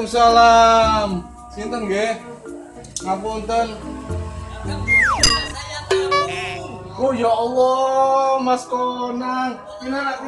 Waalaikumsalam. Sinten nggih? Ngapunten. Oh ya Allah, Mas Konang. Pinarak.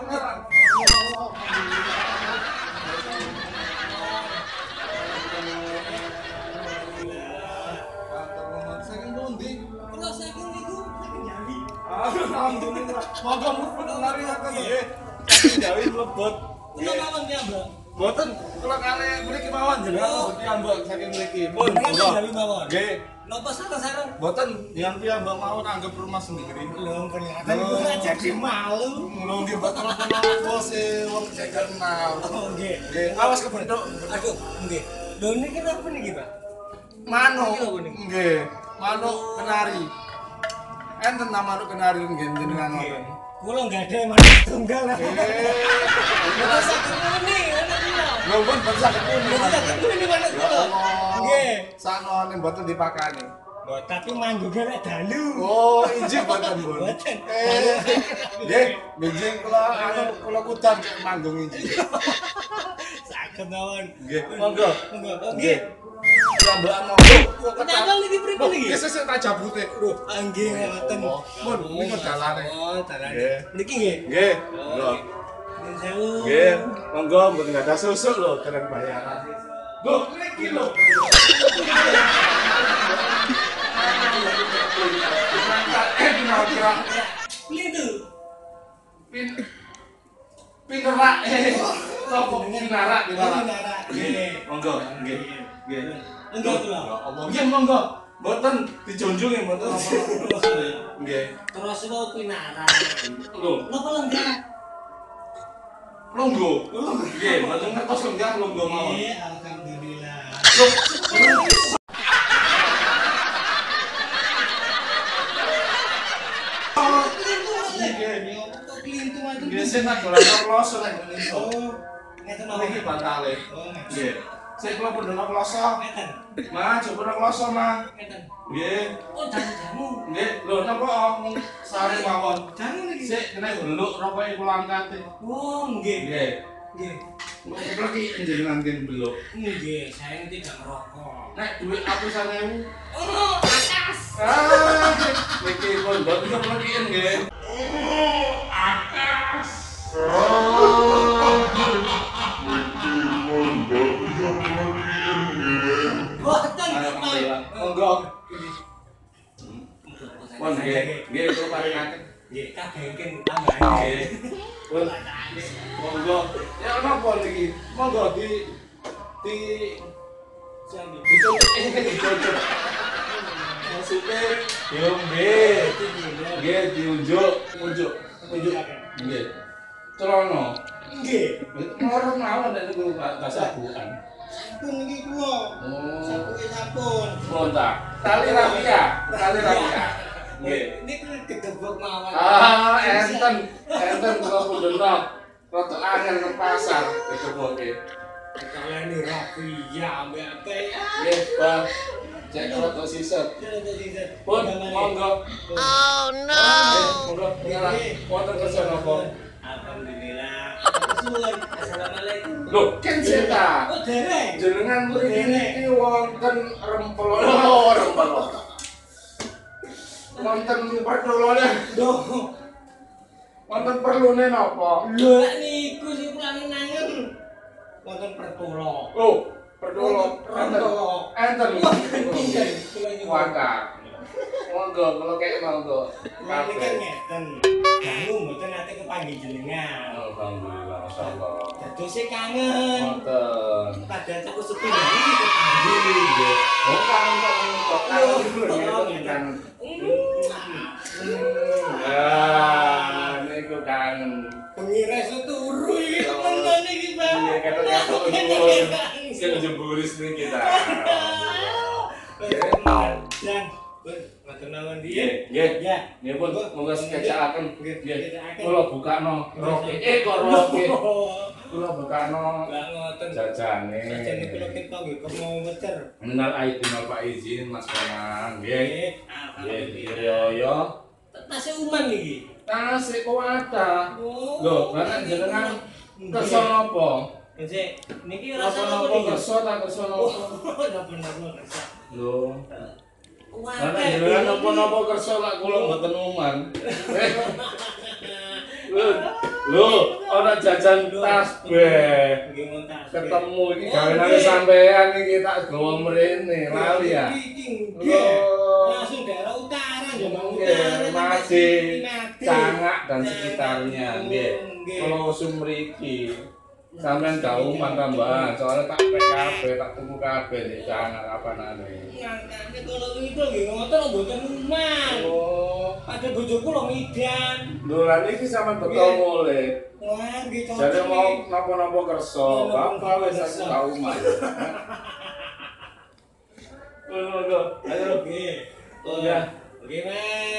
Alhamdulillah. Moga mumpun lari akan nggih. Jawi mlebet. Kula mawon ki, Mbak. Mboten kula kare mriki mawon jenengan piyambak saking mriki. Pun Jawi mawon. nggih. Napa sareng-sareng? Mboten yang piyambak mawon anggap rumah sendiri. Lho, ternyata kula jadi malu. Ngono nggih mboten apa sih wong saya kenal. Oh, nggih. Nggih, awas kebentuk. Aduh, nggih. Lho niki napa niki, Pak? Manuk. Nggih, manuk kenari. Enten nama manuk kenari nggih jenengan ngoten. Kula enggak ada manuk tunggal. Kula sakit muni, anak kula. Lho pun sakit muni. Sakit muni manuk kula. Nggih. Sanone mboten dipakani. Lho, tapi mangguge lek dalu. Oh, injih mboten, Bu. Mboten. Nggih, benjing kula kudan cek manggung injih. Saged mawon. Nggih, monggo. Nggih. Piyambakan monggo. Nyambel niki pripun iki? Nggih, sesuk tak jabute. Lho, Nggih, ngoten. mun niku dalane. Oh, dalane. Nggih. Niki nggih. Nggih. Lho. Nuwun sewu. Nggih, monggo mboten gadah susuk lho keren bayaran. Lho, niki lho. Plintu. Pinerak. Sopo pinarak pinarak. Nggih. Monggo, nggih. Nggih. Monggo kula. Allah. Nggih, monggo. Mboten dijunjung mboten apa-apa. Nggih. Terus kok pinaran. Lho, Napa lenggah? lungguh. Nggih, mboten ngertos lenggah lungguh mawon. Nggih, alhamdulillah. Nggih, sing tak dolan kloso nek ngene. Oh, ngeten mawon. Niki batale. Oh, Nggih. Sing kula pun dolan kloso. ngeten. Mah, coba nang kloso, Mah. Ngeten. Nggih. Oh, jamu. Nggih, lho napa mung sare mawon. Jamu niki. Sik kena beluk rokoke kula angkate. Oh, nggih. Nggih. Nggih. Kula ki njenengan ngen beluk. Nggih, saya ini tidak merokok. Nek duit aku 1000. Oh, atas. Ah, niki pun mboten keplekian nggih. Boten, Alhamdulillah. Monggo. Pun nggih, nggih kula paringaken. Nggih, kadangken tambahan. Nggih. Pun monggo. Ya napa niki? Monggo di dicocok. Maksudnya yo nggih diunjuk. Nggih. Celono. Nggih. Orang mawon nek niku kasabukan. Sampun niki kula. Oh. Sampun sampun. Monta. Tali rafia. Nggih. Niku gedebok mawon. Ah, enten kula pundono. Rada angel ke pasar gedeboke. Kalian ini rafia ambek apa ya? Nggih, Bang. Cek rada sisep. Pun monggo. Oh no. Monggo nyala. Wonten kerja napa? Alhamdulillah. Suwun. Assalamualaikum. Lho, ken seta. Oh, dereng. Jenengan mriki niki wonten rempel. Oh, rempel. Wonten perlune. Duh. Wonten perlune napa? Lho niku sing kulane nangen. Wonten pertolo. Oh, pertolo. Enten. Wangka. Monggo, kula kek monggo. Mangke kan ngeten. Dangu mboten nate kepanggih jenengan. Alhamdulillah, masyaallah. Dados kangen. Wonten. Padahal aku sepi iki kepanggih. Oh, kangen. Ah, niku kangen. Pengires turu iki tenan iki, Pak. Iya, kata-kata sing jemburis niki kita. Dan matur nuwun Nggih, nggih. nggih. Ya. Nggih pun monggo sekecakaken. Nggih. Nggih. Kula bukakno roke. Kok roke. Kula bukakno Enggak ngoten. jajane. Jajane kula kita nggih komuter. Minal aidin wal faizin Mas Konang. Nggih. Nggih, Alhamdulillah. yo. Tasih uman iki. Tasik kok ada. Oh. Lho, bapak jenengan kersa napa? Cek, niki Rasa rasa nopo kerso tak kerso nopo. Napa kersa. Lho. Wah, Ana jenengan napa-napa kerso lak kula mboten uman. Lho, ana jajan tasbih. Nggih montas. Ketemu iki gawenane sampean iki tak gawa mrene, lali ya. Langsung daerah utara, Jombang Utara. Masih Cangak dan sekitarnya, nggih. Kalau sumriki sampean dauman tambahan, soalnya tak pek kabeh, tak tuku kabeh nek Cangak kapanane. Ngangkane kalau itu nggih ngoten mboten uman. Oh, Ada bojo kula midan. lho lan iki sampean betul mulih. Wah, nggih cocok. Jadi mau napa-napa kerso, bapak wis aku dauman. Lho, ayo. Nggih. Ya. Nggih, Mas.